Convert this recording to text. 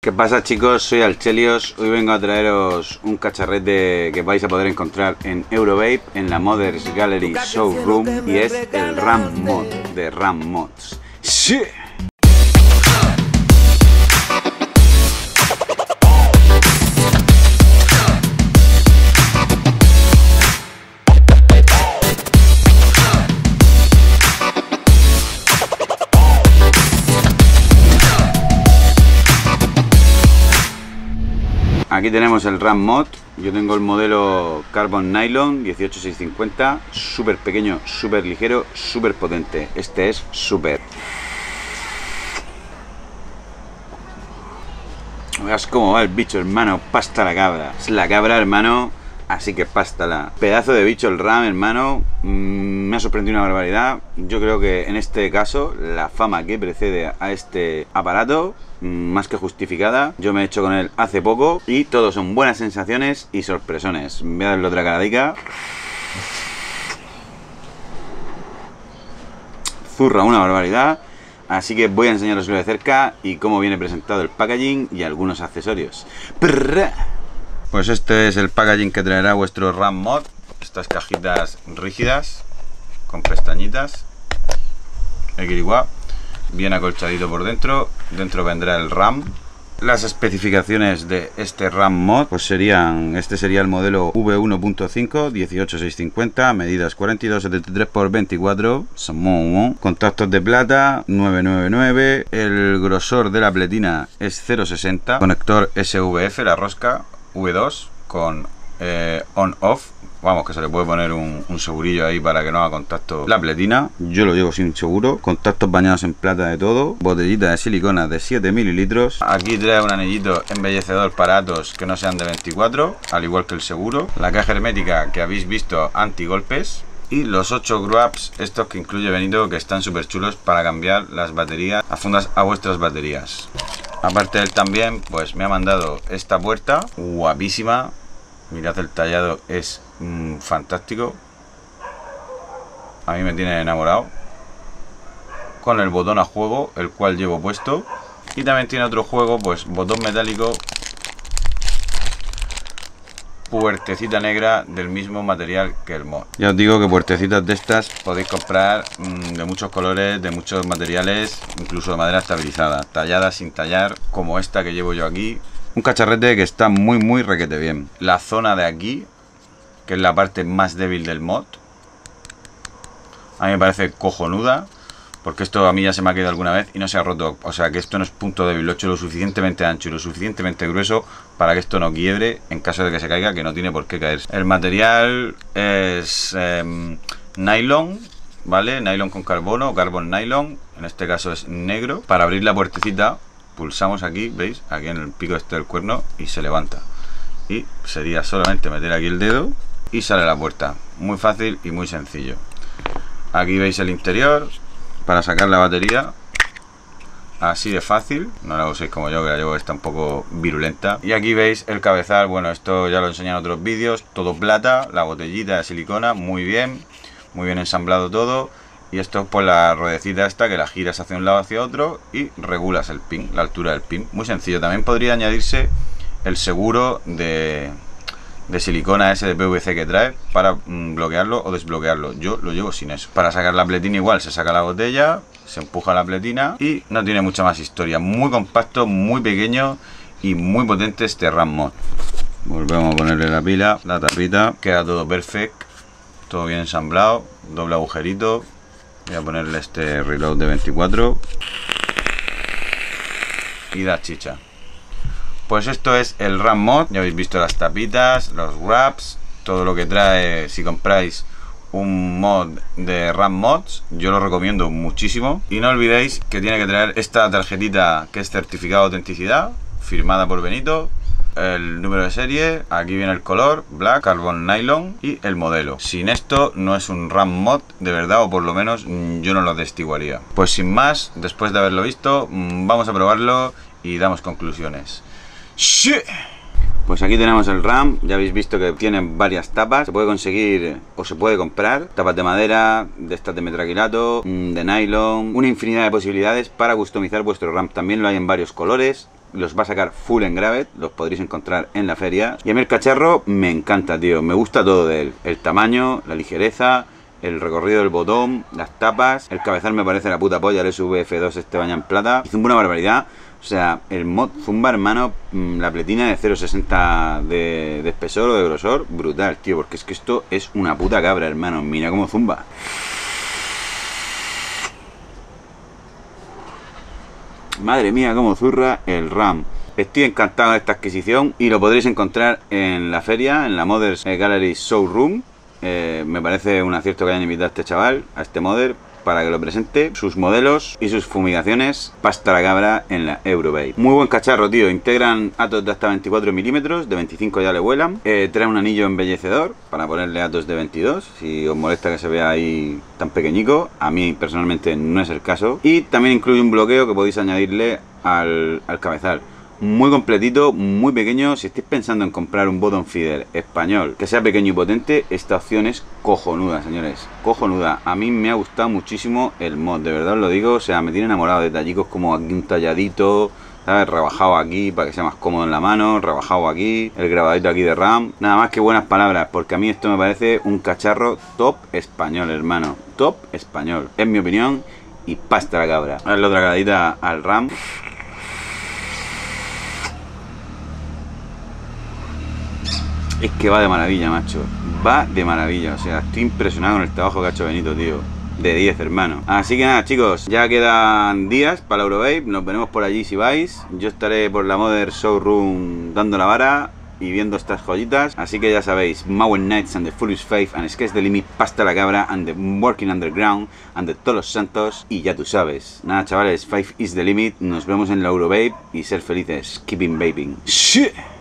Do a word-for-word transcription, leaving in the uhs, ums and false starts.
¿Qué pasa, chicos? Soy Alchelios. Hoy vengo a traeros un cacharrete que vais a poder encontrar en Eurovape, en la Modders Gallery Showroom, y es el RAM Mod de RAM Mods. ¡Sí! Aquí tenemos el RAM Mod. Yo tengo el modelo Carbon Nylon dieciocho seiscientos cincuenta, súper pequeño, súper ligero, súper potente. Este es súper. Veas cómo va el bicho, hermano. Pasta la cabra. Es la cabra, hermano. Así que pástala. Pedazo de bicho el RAM, hermano. Mm, me ha sorprendido una barbaridad. Yo creo que en este caso la fama que precede a este aparato, mm, más que justificada. Yo me he hecho con él hace poco y todos son buenas sensaciones y sorpresones. Voy a darle otra caradica. Zurra una barbaridad. Así que voy a enseñaroslo de cerca y cómo viene presentado el packaging y algunos accesorios. Prrr. Pues este es el packaging que traerá vuestro RAM Mod. Estas cajitas rígidas con pestañitas, equilibrado, bien acolchadito por dentro. Dentro vendrá el RAM. Las especificaciones de este RAM Mod pues serían: este sería el modelo V uno punto cinco dieciocho seiscientos cincuenta, medidas cuarenta y dos setenta y tres por veinticuatro, contactos de plata nueve nueve nueve, el grosor de la pletina es cero coma sesenta, conector S V F, la rosca V dos con eh, on-off. Vamos, que se le puede poner un, un segurillo ahí para que no haga contacto la pletina. Yo lo llevo sin seguro. Contactos bañados en plata de todo. Botellita de silicona de siete mililitros. Aquí trae un anillito embellecedor para atos que no sean de veinticuatro, al igual que el seguro. La caja hermética que habéis visto antigolpes. Y los ocho grabs, estos que incluye Benito, que están súper chulos para cambiar las baterías a fundas a vuestras baterías. Aparte de él también, pues me ha mandado esta puerta, guapísima. Mirad, el tallado es mmm, fantástico. A mí me tiene enamorado. Con el botón a juego, el cual llevo puesto. Y también tiene otro juego, pues botón metálico, puertecita negra del mismo material que el mod. Ya os digo que puertecitas de estas podéis comprar mmm, de muchos colores, de muchos materiales, incluso de madera estabilizada, talladas sin tallar, como esta que llevo yo aquí. Un cacharrete que está muy muy requete bien. La zona de aquí, que es la parte más débil del mod, a mí me parece cojonuda, porque esto a mí ya se me ha caído alguna vez y no se ha roto. O sea que esto no es punto débil, lo he hecho lo suficientemente ancho y lo suficientemente grueso para que esto no quiebre en caso de que se caiga, que no tiene por qué caerse. El material es eh, nylon, ¿vale? Nylon con carbono, carbon nylon, en este caso es negro. Para abrir la puertecita pulsamos aquí, ¿veis? Aquí en el pico este del cuerno y se levanta. Y sería solamente meter aquí el dedo y sale la puerta. Muy fácil y muy sencillo. Aquí veis el interior. Para sacar la batería, así de fácil, no la uséis como yo, que la llevo, está un poco virulenta. Y aquí veis el cabezal, bueno, esto ya lo enseñé en otros vídeos, todo plata, la botellita de silicona, muy bien, muy bien ensamblado todo. Y esto es pues la ruedecita esta que la giras hacia un lado hacia otro y regulas el pin, la altura del pin, muy sencillo. También podría añadirse el seguro de... de silicona ese de P V C que trae para mm, bloquearlo o desbloquearlo. Yo lo llevo sin eso. Para sacar la pletina igual se saca la botella, se empuja la pletina y no tiene mucha más historia. Muy compacto, muy pequeño y muy potente este RAM Mod. Volvemos a ponerle la pila, la tapita, queda todo perfecto, todo bien ensamblado, doble agujerito. Voy a ponerle este reload de veinticuatro y da chicha. Pues esto es el RAM Mod. Ya habéis visto las tapitas, los wraps, todo lo que trae. Si compráis un mod de RAM Mods, yo lo recomiendo muchísimo. Y no olvidéis que tiene que traer esta tarjetita que es certificado de autenticidad, firmada por Benito, el número de serie, aquí viene el color, black, carbon nylon y el modelo. Sin esto no es un RAM Mod de verdad, o por lo menos yo no lo atestiguaría. Pues sin más, después de haberlo visto, vamos a probarlo y damos conclusiones. ¡Sí! Pues aquí tenemos el RAM. Ya habéis visto que tiene varias tapas. Se puede conseguir o se puede comprar tapas de madera, de estas de metraquilato, de nylon, una infinidad de posibilidades para customizar vuestro RAM. También lo hay en varios colores, los va a sacar full en Gravet, los podréis encontrar en la feria. Y a mí el cacharro me encanta, tío, me gusta todo de él, el tamaño, la ligereza, el recorrido del botón, las tapas, el cabezal me parece la puta polla, el S V F dos este baña en plata, y zumba una barbaridad. O sea, el mod zumba, hermano, la pletina de cero coma sesenta de, de espesor o de grosor, brutal, tío, porque es que esto es una puta cabra, hermano, mira cómo zumba. Madre mía, cómo zurra el RAM. Estoy encantado de esta adquisición y lo podréis encontrar en la feria, en la Modders Gallery Showroom. Eh, me parece un acierto que hayan invitado a este chaval, a este modder, para que lo presente, sus modelos y sus fumigaciones pasta la cabra en la Eurovape. Muy buen cacharro, tío. Integran atos de hasta veinticuatro milímetros, de veinticinco ya le vuelan. Eh, trae un anillo embellecedor para ponerle atos de veintidós, si os molesta que se vea ahí tan pequeñico. A mí personalmente no es el caso. Y también incluye un bloqueo que podéis añadirle al, al cabezal. Muy completito, muy pequeño. Si estáis pensando en comprar un bottom feeder español que sea pequeño y potente, esta opción es cojonuda, señores, cojonuda. A mí me ha gustado muchísimo el mod, de verdad os lo digo. O sea, me tiene enamorado de detallicos como aquí un talladito, ¿sabes? Rebajado aquí para que sea más cómodo en la mano, rebajado aquí, el grabadito aquí de RAM. Nada más que buenas palabras, porque a mí esto me parece un cacharro top español, hermano. Top español, es mi opinión. Y pasta la cabra. A ver la otra grabadita al RAM. Es que va de maravilla, macho. Va de maravilla. O sea, estoy impresionado con el trabajo que ha hecho Benito, tío. De diez, hermano. Así que nada, chicos. Ya quedan días para la Eurovape. Nos veremos por allí si vais. Yo estaré por la Modern Showroom dando la vara y viendo estas joyitas. Así que ya sabéis, Mauer Knights and the Furious Faith and Sketch the Limit, pasta la cabra and the Working Underground and the Todos los Santos. Y ya tú sabes. Nada, chavales. Five is the limit. Nos vemos en la Eurovape y ser felices. Keeping vaping. ¡Sí!